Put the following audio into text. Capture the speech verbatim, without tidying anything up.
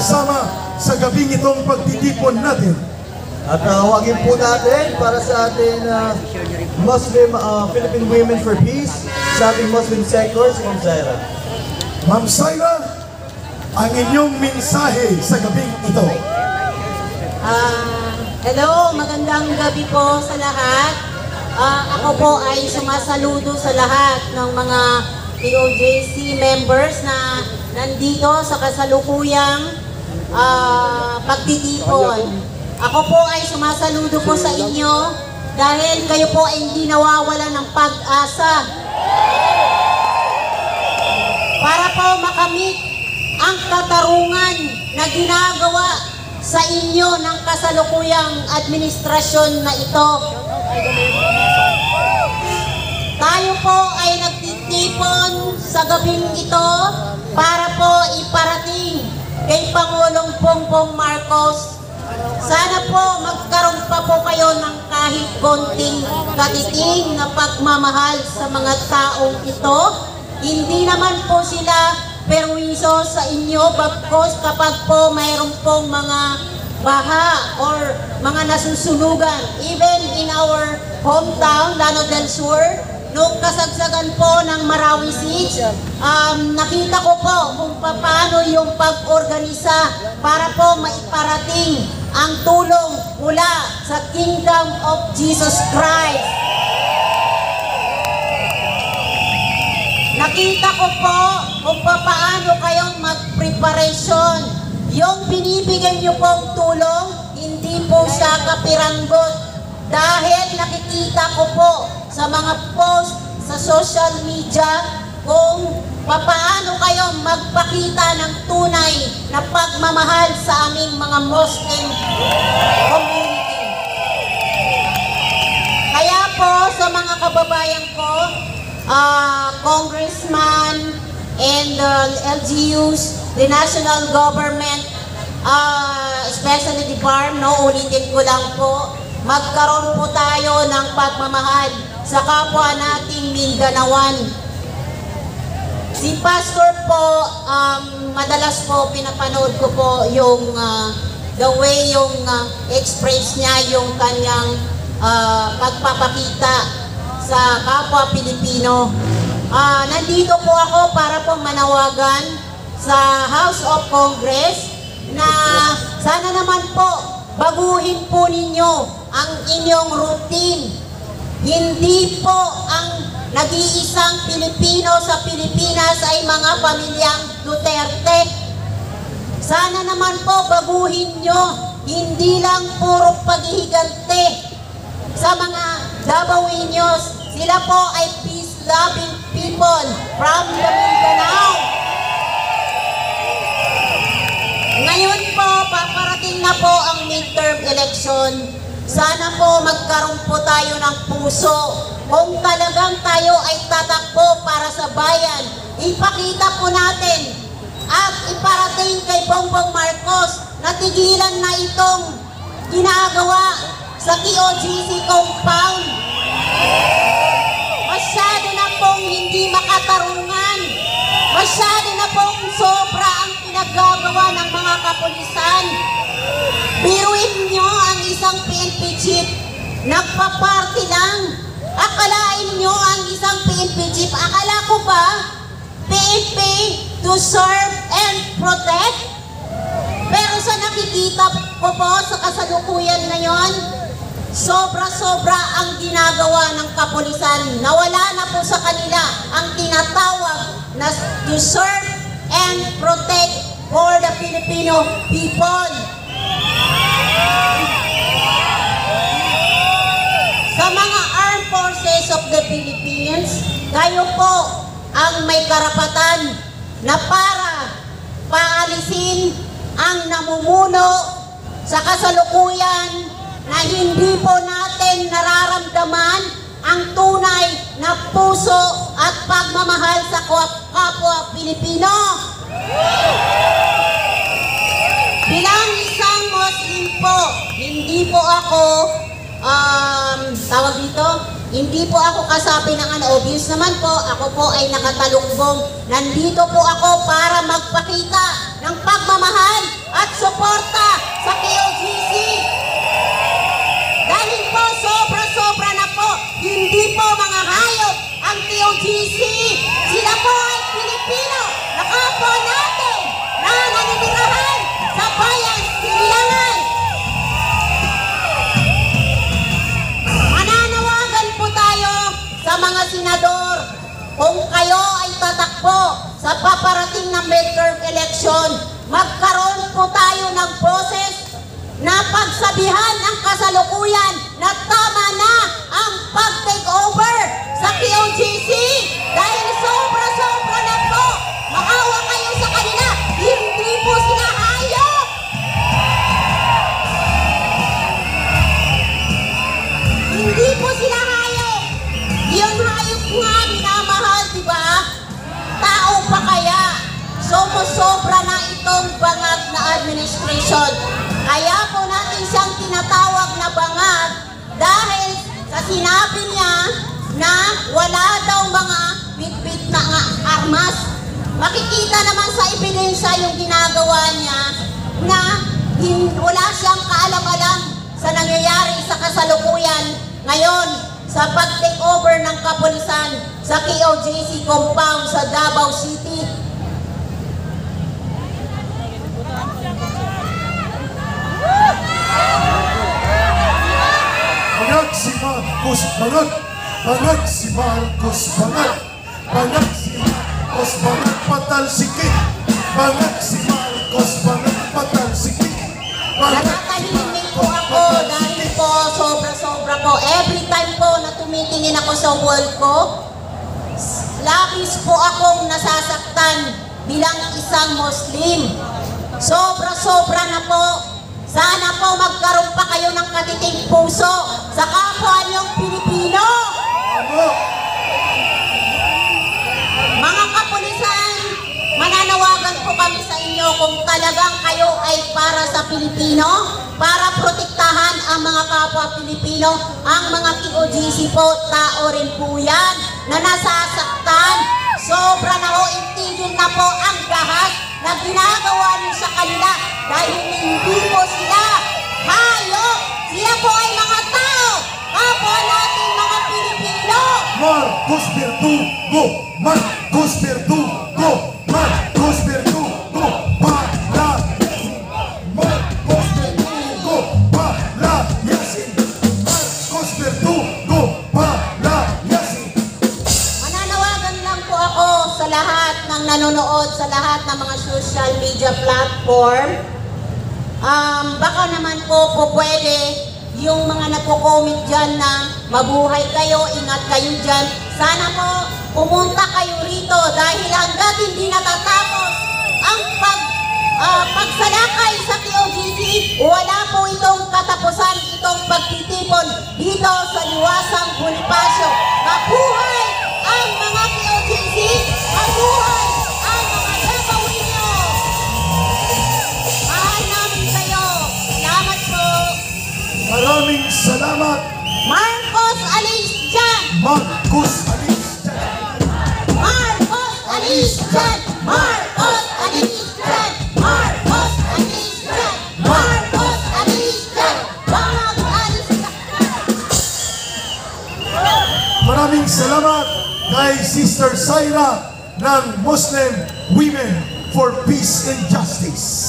kasama sa gabing itong pagtitipon natin. At tawagin po natin para sa ating uh, Muslim uh, Philippine Women for Peace sa ating Muslim sector, si Ma'am Zaira. Ma'am Zaira, ang inyong mensahe sa gabing ito. Uh, hello, magandang gabi po sa lahat. Uh, ako po ay sumasaludo sa lahat ng mga P O J C members na nandito sa kasalukuyang uh, pagtitipon. Ako po ay sumasaludo po sa inyo dahil kayo po ay hindi nawawala ng pag-asa para po makamit ang katarungan na ginagawa sa inyo ng kasalukuyang administrasyon na ito. Tayo po ay nagtitipon sa gabing ito para po iparating kay Pangulong Bongbong Marcos. Sana po magkaroon pa po kayo ng kahit konting katiting na pagmamahal sa mga taong ito. Hindi naman po sila perwiso sa inyo, bagkos kapag po mayroon pong mga baha or mga nasusunugan. Even in our hometown, Llano del Sur, nung kasagsagan po ng Marawi Siege, um, nakita ko po kung paano yung pag-organisa para po maiparating ang tulong mula sa Kingdom of Jesus Christ. Nakita ko po kung paano kayong mag-preparation. Yung binibigyan nyo pong tulong, hindi po sa kapiranggot. Dahil nakikita ko po sa mga post sa social media kung paano kayo magpakita ng tunay na pagmamahal sa aming mga Muslim community. Kaya po sa mga kababayan ko, uh, congressman and uh, L G Us, the national government, uh, especially the farm, no, ulitin ko lang po, magkaroon po tayo ng pagmamahal sa kapwa nating Mindanaoan. Si Pastor po, um, madalas po pinapanood ko po yung uh, the way yung uh, express niya yung kanyang uh, pagpapakita sa kapwa Pilipino. Uh, nandito po ako para po manawagan sa House of Congress na sana naman po baguhin po ninyo ang inyong routine. Hindi po ang nag-iisang Pilipino sa Pilipinas ay mga pamilyang Duterte. Sana naman po baguhin nyo, hindi lang puro paghihigante sa mga Dabaweños. Sila po ay peace-loving people from the Mindanao. Ngayon po, paparating na po ang midterm election. Sana po magkaroon po tayo ng puso. Kung talagang tayo ay tatakbo para sa bayan, ipakita po natin at iparating kay Bongbong Marcos na tigilan na itong ginagawa sa Q O G C compound. Masyado na pong hindi makatarungan. Masyado na pong sobra ang pinagagawa ng mga kapulisan. Biruin nyo ang isang P N P chief, nagpa-party lang. Akalain nyo ang isang P N P chief, akala ko ba P N P to serve and protect? Pero sa nakikita ko po sa kasalukuyan ngayon, sobra-sobra ang ginagawa ng kapulisan. Nawala na po sa kanila ang tinatawag na to serve and protect for the Filipino people. Sa mga armed forces of the Philippines, kayo po ang may karapatan na para paalisin ang namumuno sa kasalukuyan na hindi po natin nararamdaman ang tunay na puso at pagmamahal sa kapwa Pilipino. Bilang isang Muslim po, hindi po ako um, tawag dito, hindi po ako kasapi ng ano, obvious naman po, ako po ay nakatalungbong. Nandito po ako para magpakita ng pagmamahal paparating na midterm election, magkaroon po tayo ng boses na pagsabihan ang kasalukuyan na tama na ang pag-take over sa Q O G C dahil sobra-sobra na po. Maawa kayo sa kanila, hindi po sila hayop. Hindi po sila hayop. Yung hayop nga minamahal, di ba? Tao pa kaya? Sumusobra na itong bangag na administration. Kaya po natin siyang tinatawag na bangag dahil sa sinabi niya na wala daw mga bit-bit na nga armas. Makikita naman sa ebidensya yung ginagawa niya na hin- wala siyang kaalam-alam sa nangyayari sa kasalukuyan ngayon sa pag-take over ng kapulisan sa Q O G C compound sa Davao City. Bangag si Marcos, bangag. Bangag si Marcos, bangag. Bangag si Marcos, bangag patalsikin. Bangag si Marcos, bangag patalsikin. Bangag si Nakakahimik po ako dahil po sobra-sobra po. Every time po na tumitingin ako sa wall ko, labis po akong nasasaktan bilang isang Muslim. Sobra-sobra na po. Sana po magkaroon pa kayo ng katiting puso sa kapwa niyong Pilipino. Mga kapulisan, mananawagan po kami sa inyo kung talagang kayo ay para sa Pilipino, para protektahan ang mga kapwa Pilipino, ang mga Q O G C po, tao rin po yan na nasasaktan. Sobra na ho, itigil na po ang gahas na ginagawa niyo sa kanila dahil hindi po sila hayop. Sila po ay mga tao, kapwa natin mga Pilipino. Marcos Verdugo, Marcos Verdugo, Marcos Verdugo, palayasin. Marcos Verdugo, palayasin. Marcos Verdugo, palayasin. Mananawagan lang po ako sa lahat ng nanonood, sa lahat ng mga social media platform. Um, baka naman po po pwede yung mga nagko-comment dyan na mabuhay kayo, ingat kayo dyan. Sana po pumunta kayo rito dahil hanggat hindi natatapos ang pag, uh, pagsalakay sa Q O G C, wala po itong katapusan, itong pagtitipon dito sa Liwasang Bonifacio. Mabuhay ang mga Q O G C! Mabuhay ang mga Davao-ino! Mahal namin kayo! Salamat po! Maraming salamat, Marcos alis dyan! Marcos Alis. Marcos alis dyan! Marcos alis dyan! Marcos alis dyan! Marcos alis dyan! Bangag alis dyan! Maraming salamat kay Sister Syra ng Muslim Women for Peace and Justice.